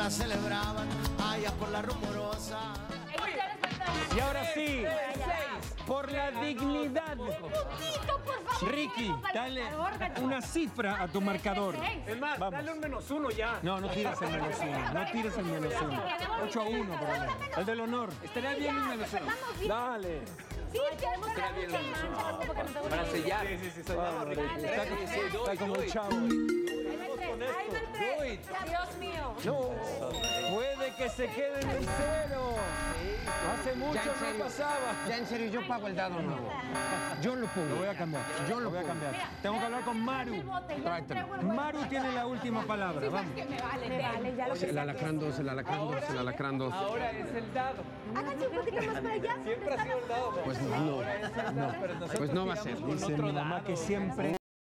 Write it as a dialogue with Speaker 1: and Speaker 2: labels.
Speaker 1: la celebraban allá por la rumorosa.
Speaker 2: Y ahora sí, por la dignidad.
Speaker 3: Un puntito, por favor.
Speaker 2: Ricky, dale una cifra a tu marcador.
Speaker 4: Es más,
Speaker 2: Vamos.
Speaker 4: dale un -1 ya.
Speaker 2: No, no tires el -1. No tires el -1. 8-1 por lo menos. El del honor.
Speaker 5: Estaría bien un -1.
Speaker 2: Dale.
Speaker 3: Sí, queremos bien mancha.
Speaker 5: Para sellar.
Speaker 4: Sí, soy
Speaker 2: Está como un chavo.
Speaker 3: Ahí va el 3. Dios mío.
Speaker 2: No, puede que se quede en el 0. Hace mucho no pasaba.
Speaker 6: Ya en serio, yo pago el dado nuevo. Yo lo pongo.
Speaker 2: Lo voy a cambiar. Yo lo voy a cambiar. Tengo que hablar con Maru. Maru tiene la última palabra. Vamos.
Speaker 3: Me vale, ya lo sé.
Speaker 6: El alacrán 2, el alacrán 2, el alacrán 2.
Speaker 5: Ahora es el dado.
Speaker 3: Háganse un poquito más para allá.
Speaker 5: Siempre ha sido el dado.
Speaker 6: Pues no, pues no va a ser.
Speaker 2: Dice mi mamá que siempre